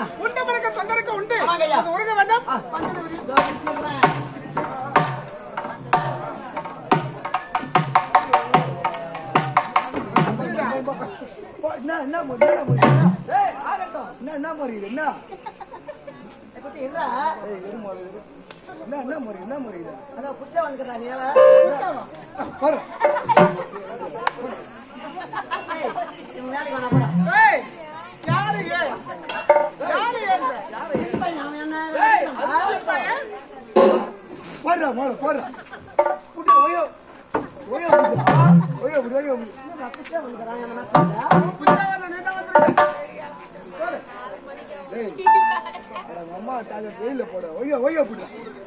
உண்ட பிறக்க தொண்டருக்கு உண்டு அது உருக வேண்டாம் என்ன முறையுது என்ன என்ன முறையுது அதான் புடிச்சா வந்துக்கிறா நீ அம்மா தாஜ வெயில போட ஒய்யோ ஒய்யோ போட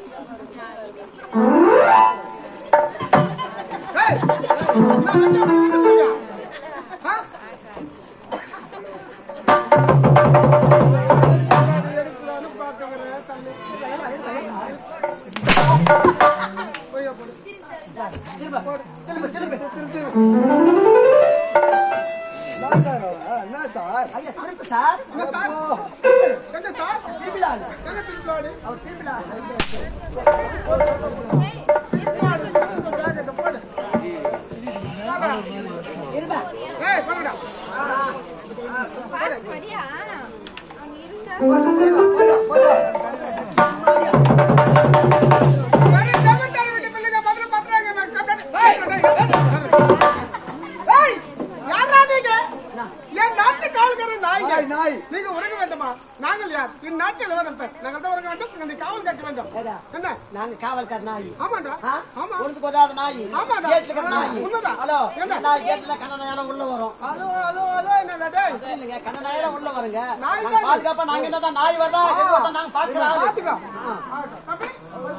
நீங்க உறங்க வேண்டுமா? நாங்கள் யார்? இந்நாட்டு இளவரசர். நாங்கள் தான் உறங்க வேண்டும். இந்த காவல் காக்க வேண்டும். என்ன? நாங்க காவல்கார நாய். ஆமாடா. ஆமா. ஒருத்து போதாத நாய். ஆமாடா. கேட்ல கட்ட நாய். உண்மைதான். ஹலோ. நான் கேட்ல கண்ணனாயிர உள்ள வரோம். ஹலோ ஹலோ ஹலோ என்னடா டேய்? இல்லங்க கண்ணனாயிர உள்ள வருங்க. நாங்க பாதுகாப்பா நாங்க என்னடா நாய் வரதா இது வரதா நாங்க பாக்குறோம். பாத்துக்க. தம்பி.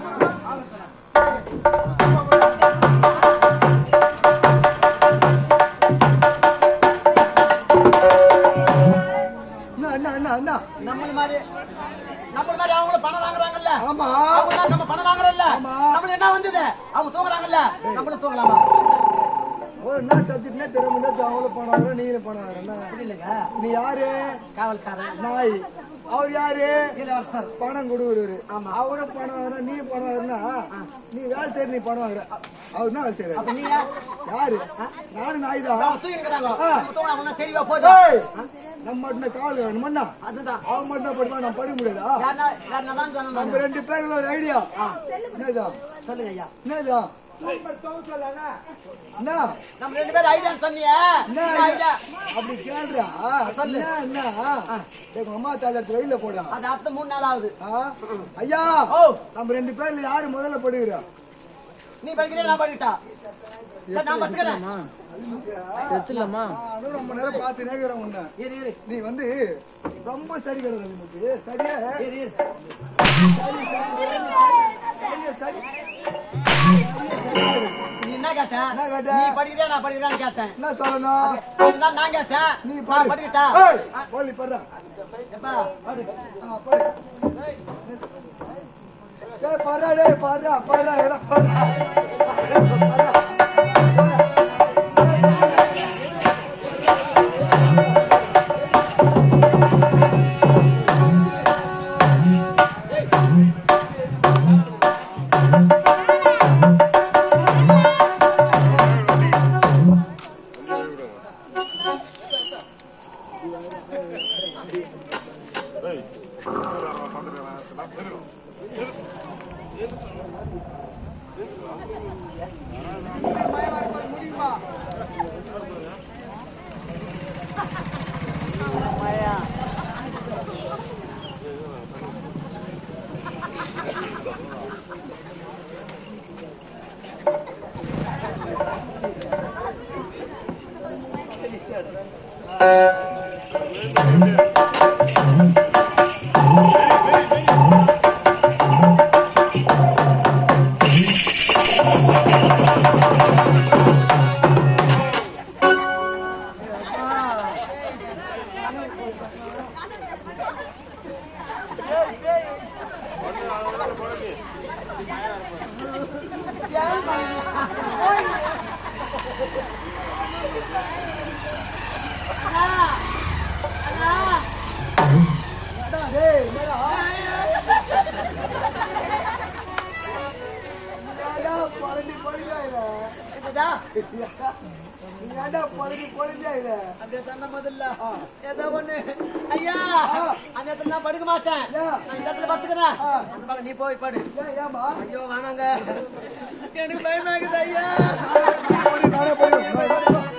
நம்மள மாதிரி அவங்க பணம் வாங்குறாங்கல்ல. ஆமா. அவங்க நம்ம பணம் வாங்குறோம்ல. நம்மள என்ன வந்தது? அவங்க தூங்குறாங்கல்ல. நம்மள தூங்கலாமா? என்ன சப்ஜெக்ட்னே தெரியுமா? அவங்கள பணம் வாங்குற நீங்க பணம் வாங்குறேன்னா புரியலங்க. நீ யாரு? காவல்காரன் நாய். அவர் யாரு? இளவரசர். பணம் கொடுக்குறாரு. அவரும் பணம் வாங்குறா நீ பணம் வாங்குறா நீ வேலை செய்ய நீ பணம் வாங்குற அவர் தான் வேலை செய்யறாரு. அப்ப நீங்க யாரு? நானும் நாய் தான். தூங்கிக்கிறாங்க. தூங்கலாம் தெரியவா போதா? நம்ம மட்டும் காவல் வேணுமண்ணா. அதுதான் அவங்க மட்டும் படிப்பா நம்ம படிக்க முடியாதா? நம்ம 2 பேர்ல ஒரு ஐடியா. என்னதான் சொல்லுங்க ஐயா. என்னதான் நம்ம 2 பேரும் ஐடியா சொன்னீங்க. அப்படி கேள்றா சொல்லு. என்ன எங்க அம்மா தாஜத்து வெயில போடா. அது அடுத்த 3 நாள் ஆகுது. ஐயா நம்ம 2 பேர்ல யாரு முதல்ல படிக்கிறா? நீ படிக்கிறீங்க நான் படிக்கிட்டா? நான் படிக்கிறேன். எத்தலமா அது ரொம்ப நேரம் பார்த்து நேக்குறேன் உன்னை. நீ வந்து ரொம்ப சரி கிடையாது நமக்கு. சரியா சரி நீ என்ன கேட்ட? நீ படிக்கிறியா நான் படிக்கிறேன்னு கேட்டேன். என்ன சொல்லணும்? அதுதான் நான் கேட்டேன். நீ படிக்கிட்டா? போலி படுறா. எப்பா படு. படு. சரி படுறா டேய் படுறா படுறா எடா படுறா. Yeah. நீ ஏன்டா பொழுதே இது அப்படியே சொன்ன முதல்ல ஏதோ ஒண்ணு ஐயா அந்த இடத்துல நான் படுக்க மாட்டேன் நான் இந்த இடத்துல படுத்துக்கிறேன் அந்த பக்கம் நீ போய் படு ஏமா ஐயோ வேணாங்க எனக்கு பயமாக்குது ஐயா நானே போய்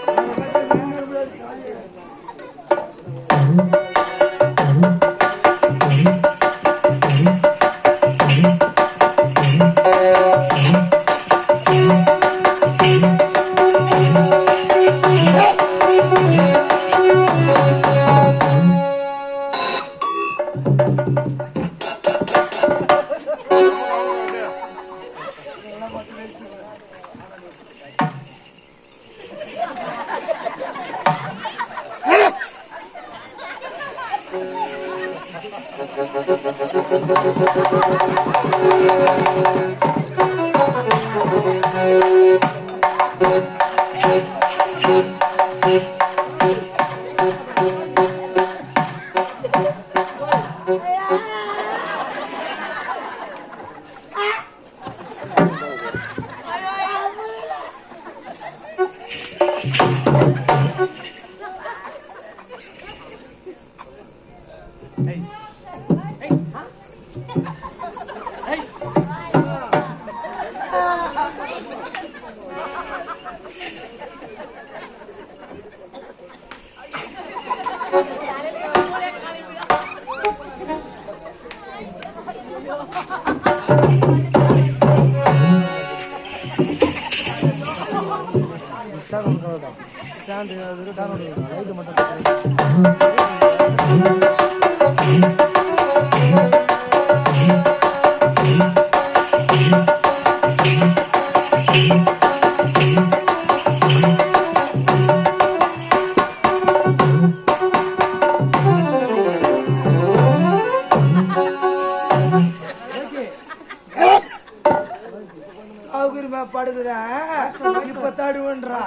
படுக்கிறேன் இப்ப தடுவன்றா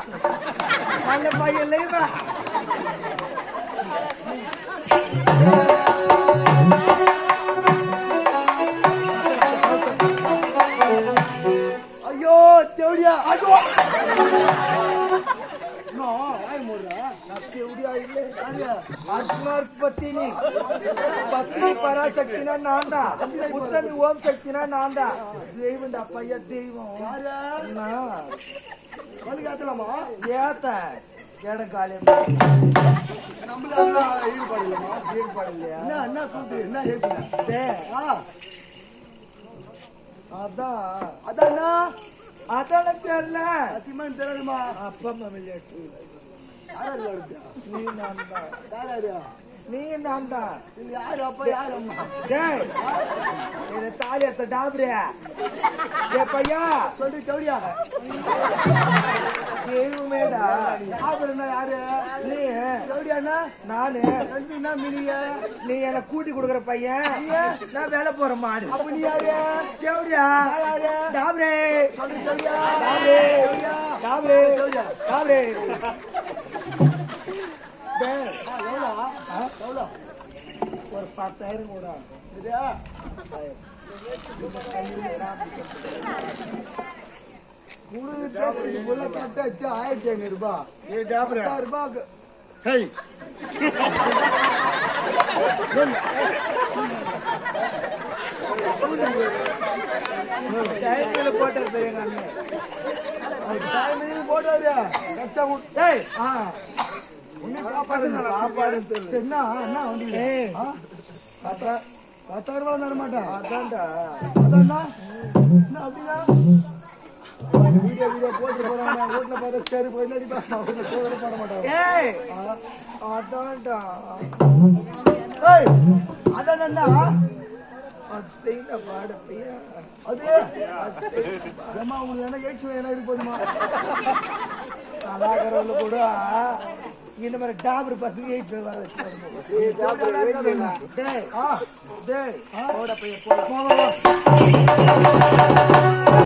நல்ல பையன் இல்லையா ஐயோ தேவடியா ஐயோ பத்தினி பராசக்தினா நான்டா உத்தமி ஓம் சக்தினா நான்டா தெய்வம்டா பைய தெய்வம் வழிகாட்டலாமா ஏத்த இடம் காலையில் ஈடுபாடு இல்லையா என்ன சொல்றது என்ன அதான் அதான் அதான தெரியல அத்திமான் தெரியுமா அப்பா அம்மா விளையாட்டு நீ நான் தான் நீ நான் தான் யாரு அப்பா யாரு அம்மா டேய் என்ன தாலி அத்த டாபரியா டேய் பையா சொல்லி தோடியா தெய்வமேடா டாபர்னா யாரு நீ தோடியானா நானு ரெண்டுனா மினியா நீ என்ன கூட்டி கொடுக்குற பையன் நான் வேலை போற மாடு அப்ப நீ யாரு தேவடியா யாரு டாபரே சொல்லி தோடியா டாபரே டாபரே டாபரே ஒரு 10,000 கூட கட்டாச்சு 1500 ரூபாய் போட்டாரு பெரிய போட்டாரு சாப்பாடு என்ன என்ன வந்து 10,000 ரூபாய் தர மாட்டேன் அதான்டா அதான்டா என்ன அப்படின்னா வீடியோ போட்டு போறாங்க வீட்டுல பார்த்து சரி போயிட்டு போட மாட்டாங்க அதான்டா அதான்டா அது செய்ய பாடப்பையா அது அம்மா உங்களுக்கு என்ன ஏச்சு என்ன இருப்பதுமா அதாகிறவங்க கூட இந்த மாதிரி டாபர் பசங்க 8 பேர் வர வச்சு